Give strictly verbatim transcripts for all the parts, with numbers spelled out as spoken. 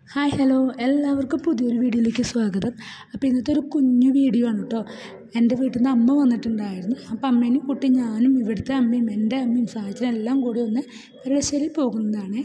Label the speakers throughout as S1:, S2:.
S1: Hi hello എല്ലാവർക്കും പുതിയൊരു വീഡിയോയിലേക്ക് സ്വാഗതം. അപ്പോൾ ഇന്നത്തെ ഒരു കുഞ്ഞു വീഡിയോ ആണ് കേട്ടോ. എൻ്റെ വീട്ടിൽ നിന്ന് അമ്മ വന്നിട്ടുണ്ടായിരുന്നു. അപ്പോൾ അമ്മേനെയും കൂട്ടി ഞാനും ഇവിടുത്തെ അമ്മയും എൻ്റെ അമ്മയും സാഹചര്യം എല്ലാം കൂടി ഒന്ന് പെരളശ്ശേരി പോകുന്നതാണ്.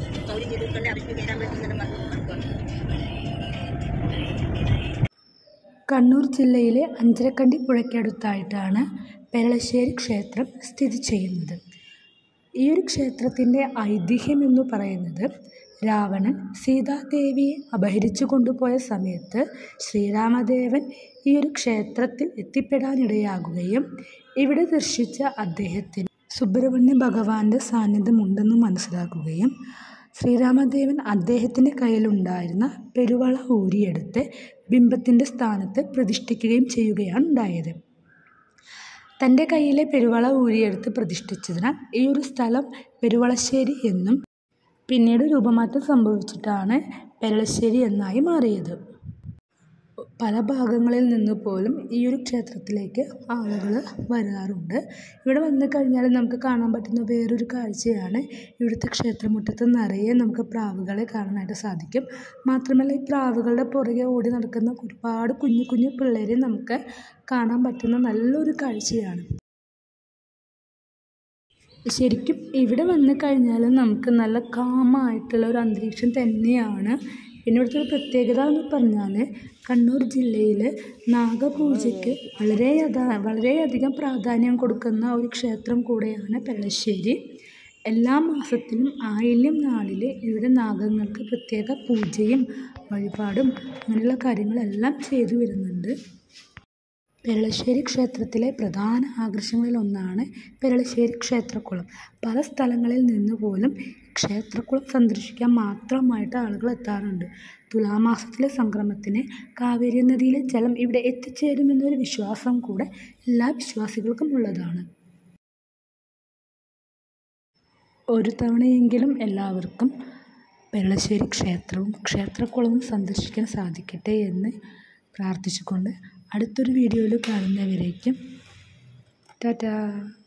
S1: കണ്ണൂർ ജില്ലയിലെ അഞ്ചരക്കണ്ടി പുഴയ്ക്കടുത്തായിട്ടാണ് പെരളശ്ശേരി ക്ഷേത്രം സ്ഥിതി ചെയ്യുന്നത്. ഈ ഒരു ക്ഷേത്രത്തിൻ്റെ ഐതിഹ്യം എന്ന് പറയുന്നത്, രാവണൻ സീതാദേവിയെ അപഹരിച്ചു കൊണ്ടുപോയ സമയത്ത് ശ്രീരാമദേവൻ ഈ ഒരു ക്ഷേത്രത്തിൽ എത്തിപ്പെടാനിടയാകുകയും ഇവിടെ ദർശിച്ച അദ്ദേഹത്തിന് സുബ്രഹ്മണ്യ ഭഗവാന്റെ സാന്നിധ്യമുണ്ടെന്ന് മനസ്സിലാക്കുകയും ശ്രീരാമദേവൻ അദ്ദേഹത്തിൻ്റെ കയ്യിലുണ്ടായിരുന്ന പെരുവള ഊരിയെടുത്ത് ബിംബത്തിൻ്റെ സ്ഥാനത്ത് പ്രതിഷ്ഠിക്കുകയും ചെയ്യുകയാണ് ഉണ്ടായത്. തൻ്റെ കയ്യിലെ പെരുവള ഊരിയെടുത്ത് പ്രതിഷ്ഠിച്ചതിനാൽ ഈ ഒരു സ്ഥലം പെരുവളശ്ശേരി എന്നും പിന്നീട് രൂപമാറ്റം സംഭവിച്ചിട്ടാണ് പെരളശ്ശേരി എന്നായി മാറിയത്. പല ഭാഗങ്ങളിൽ നിന്ന് പോലും ഈ ഒരു ക്ഷേത്രത്തിലേക്ക് ആളുകൾ വരാറുണ്ട്. ഇവിടെ വന്നു കഴിഞ്ഞാൽ നമുക്ക് കാണാൻ പറ്റുന്ന വേറൊരു കാഴ്ചയാണ്, ഇവിടുത്തെ ക്ഷേത്രമുറ്റത്ത് നിറയെ നമുക്ക് പ്രാവുകളെ കാണാനായിട്ട് സാധിക്കും. മാത്രമല്ല, ഈ പ്രാവുകളുടെ പുറകെ ഓടി നടക്കുന്ന ഒരുപാട് കുഞ്ഞു കുഞ്ഞു പിള്ളേരെ നമുക്ക് കാണാൻ പറ്റുന്ന നല്ലൊരു കാഴ്ചയാണ്. ശരിക്കും ഇവിടെ വന്നു കഴിഞ്ഞാൽ നമുക്ക് നല്ല കാമായിട്ടുള്ള ഒരു അന്തരീക്ഷം തന്നെയാണ്. പിന്നെ ഇവിടുത്തെ ഒരു പ്രത്യേകത എന്ന് പറഞ്ഞാൽ, കണ്ണൂർ ജില്ലയിൽ നാഗപൂജയ്ക്ക് വളരെ വളരെയധികം പ്രാധാന്യം കൊടുക്കുന്ന ഒരു ക്ഷേത്രം കൂടെയാണ് പെരളശ്ശേരി. എല്ലാ മാസത്തിലും ആയില്യം നാളിൽ ഇവിടെ നാഗങ്ങൾക്ക് പ്രത്യേക പൂജയും വഴിപാടും അങ്ങനെയുള്ള കാര്യങ്ങളെല്ലാം ചെയ്തു വരുന്നുണ്ട്. പെരളശ്ശേരി ക്ഷേത്രത്തിലെ പ്രധാന ആകർഷണങ്ങളിലൊന്നാണ് പെരളശ്ശേരി ക്ഷേത്രക്കുളം. പല സ്ഥലങ്ങളിൽ നിന്ന് പോലും ക്ഷേത്രക്കുളം സന്ദർശിക്കാൻ മാത്രമായിട്ട് ആളുകൾ എത്താറുണ്ട്. തുലാമാസത്തിലെ സംക്രമത്തിന് കാവേരി നദിയിലെ ജലം ഇവിടെ എത്തിച്ചേരുമെന്നൊരു വിശ്വാസം കൂടെ എല്ലാ വിശ്വാസികൾക്കും ഉള്ളതാണ്. ഒരു തവണയെങ്കിലും എല്ലാവർക്കും പെരളശ്ശേരി ക്ഷേത്രവും ക്ഷേത്രക്കുളവും സന്ദർശിക്കാൻ സാധിക്കട്ടെ എന്ന് പ്രാർത്ഥിച്ചുകൊണ്ട് അടുത്തൊരു വീഡിയോയിൽ കാണുന്നവരേക്കും ടാറ്റാ.